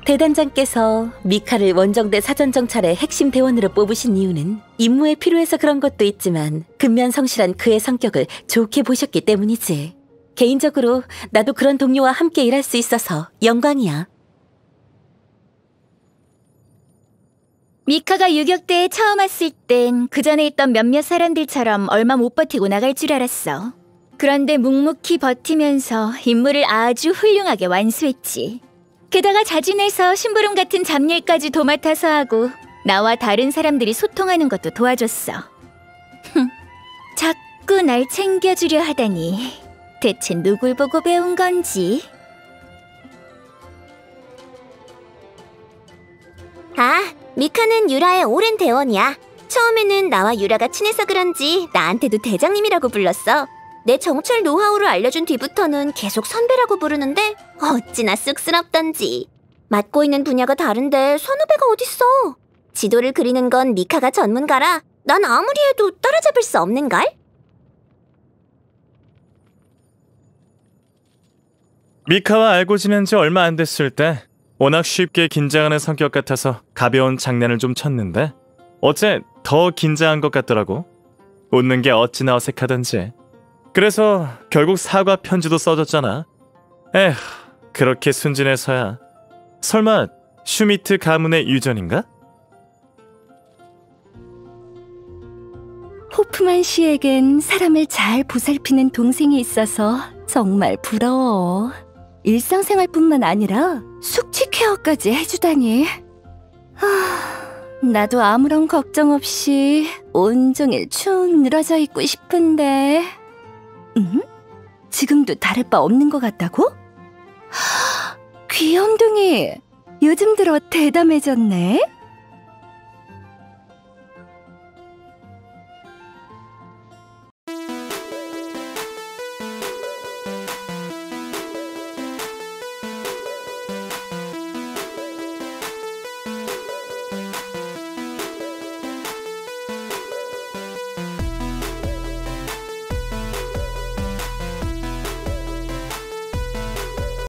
대단장께서 미카를 원정대 사전정찰의 핵심 대원으로 뽑으신 이유는 임무에 필요해서 그런 것도 있지만 근면성실한 그의 성격을 좋게 보셨기 때문이지. 개인적으로 나도 그런 동료와 함께 일할 수 있어서 영광이야. 미카가 유격대에 처음 왔을 땐 그 전에 있던 몇몇 사람들처럼 얼마 못 버티고 나갈 줄 알았어. 그런데 묵묵히 버티면서 임무를 아주 훌륭하게 완수했지. 게다가 자진해서 심부름 같은 잡일까지 도맡아서 하고 나와 다른 사람들이 소통하는 것도 도와줬어. 자꾸 날 챙겨주려 하다니 대체 누굴 보고 배운 건지. 아, 미카는 유라의 오랜 대원이야. 처음에는 나와 유라가 친해서 그런지 나한테도 대장님이라고 불렀어. 내 정찰 노하우를 알려준 뒤부터는 계속 선배라고 부르는데 어찌나 쑥스럽던지. 맡고 있는 분야가 다른데 선후배가 어딨어. 지도를 그리는 건 미카가 전문가라 난 아무리 해도 따라잡을 수 없는걸? 미카와 알고 지낸 지 얼마 안 됐을 때 워낙 쉽게 긴장하는 성격 같아서 가벼운 장난을 좀 쳤는데 어째 더 긴장한 것 같더라고. 웃는 게 어찌나 어색하던지. 그래서 결국 사과 편지도 써줬잖아. 에휴, 그렇게 순진해서야. 설마 슈미트 가문의 유전인가? 호프만 씨에겐 사람을 잘 보살피는 동생이 있어서 정말 부러워. 일상생활뿐만 아니라 숙취 케어까지 해주다니. 나도 아무런 걱정 없이 온종일 축 늘어져 있고 싶은데. 지금도 다를 바 없는 것 같다고? 귀염둥이, 요즘 들어 대담해졌네.